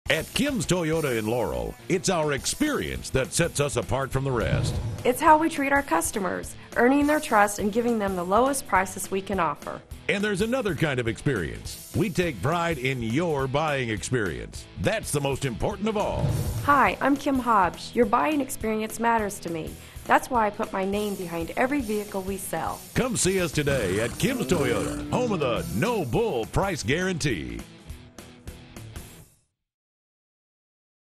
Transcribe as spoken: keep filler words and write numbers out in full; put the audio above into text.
At Kim's Toyota in Laurel, it's our experience that sets us apart from the rest. It's how we treat our customers, earning their trust and giving them the lowest prices we can offer. And there's another kind of experience. We take pride in your buying experience. That's the most important of all. Hi, I'm Kim Hobbs. Your buying experience matters to me. That's why I put my name behind every vehicle we sell. Come see us today at Kim's Toyota, home of the no bull price guarantee.